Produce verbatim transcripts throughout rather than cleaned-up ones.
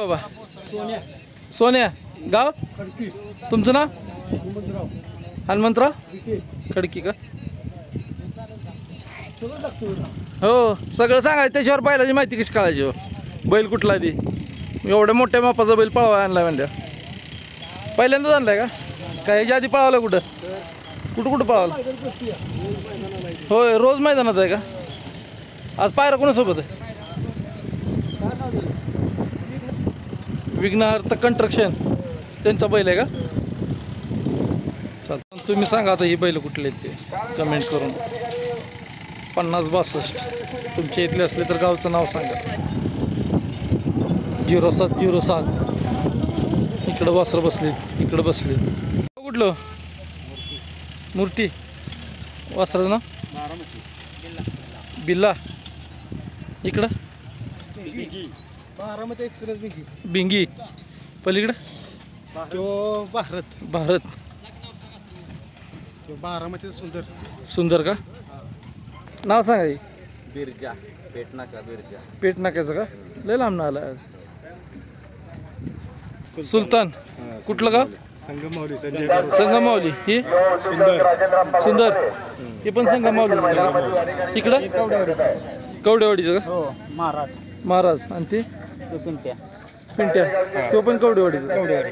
बाबा सोन्या गाव तुमचं नाव हनुमंतराव खडकी का हो सगळं सांगायचं त्याच्यावर बैलाची माहिती कशी काढायची हो बैल कुठला ती एवढ्या मोठ्या मापाचा बैल पळवा आणलाय म्हणल्या पहिल्यांदाच आणलाय का काय ह्याच्या आधी पळवलं कुठं कुठं कुठं पळवलं होय रोज मैदानात आहे का आज पायरा कोणासोबत आहे विघ्नहर्ता कंस्ट्रक्शन त्यांचा बैल आहे का चालतं तुम्ही सांगा आता ही बैल कुठले आहेत ते कमेंट करून पन्नास बासष्ट तुमच्या इथले असले तर गावचं नाव सांगा झिरो सात झिरो सात इकडं वासरं बसलीत इकडं बसलीत कुठलं मूर्ती वासराचं नाव बिल्ला इकडं बारामती एक्सप्रेस बिंगी बिंगी पलीकडं तो भारत भारत तो बारामती सुंदर सुंदर का नाव सांगा की बिरजा पेटनाका बिरजा पेट नाक्याचं का लय लांब ना आला आज सुलतान कुठलं गाव संगमावली संजय संगमावली ही सुंदर सुंदर हे पण संगमावली इकडं कवडेवाडीचं का हो महाराज महाराज आणि ती तो पिंट्या पिंट्या तो पण कवडेवाडीचं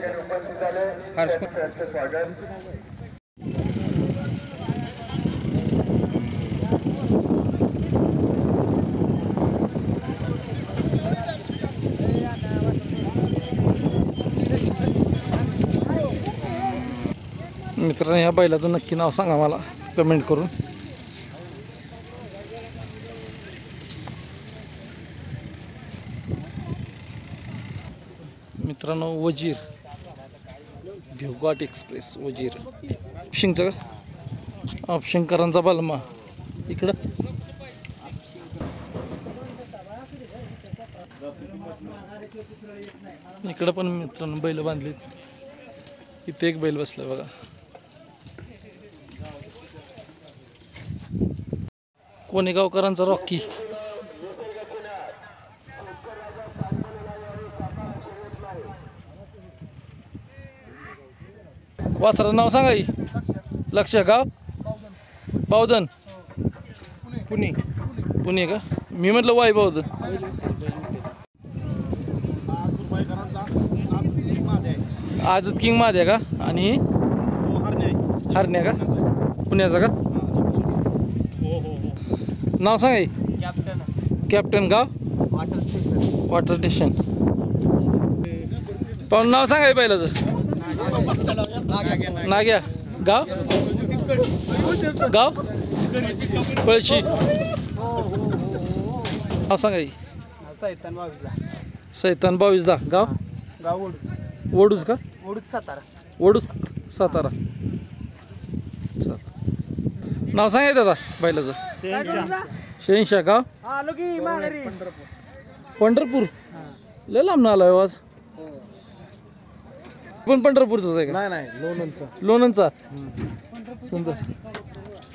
मित्रांनो ह्या बैलाचं नक्की नाव सांगा मला कमेंट करून मित्रांनो वजीर भिवघाट एक्सप्रेस वजीर शिंगचं का शंकरांचा बालमा इकडं इकडं पण मित्रांनो बैल बांधलीत इथे एक बैल बसला बघा कोणेगावकरांचा रॉकी वासराचं नाव सांगा की लक्ष गाव बावधन पुणे पुणे का मी म्हटलं वाई बावधन आजत किंग माझ्या का आणि हरण्या का पुण्याचा का नाव सांगा की कॅप्टन कॅप्टन गाव वॉटर स्टेशन वॉटर स्टेशन पाहून नाव सांगा की बैलाचं नाग्या गाव गाव पळशी नाव सांगा की सैतान बावीसला सैतान बावीस दा गाव गाव ओढू वडूच का ओढूच सातारा वडूच सातारा चल नाव सांगायचं आता बैलाचं शहाऐंशी गाव आलो की माघारी पंढरपूर लय लांब आला आवाज पण पंढरपूरचाच आहे का नाही नाही लोणंदचा लोणंदचा सुंदर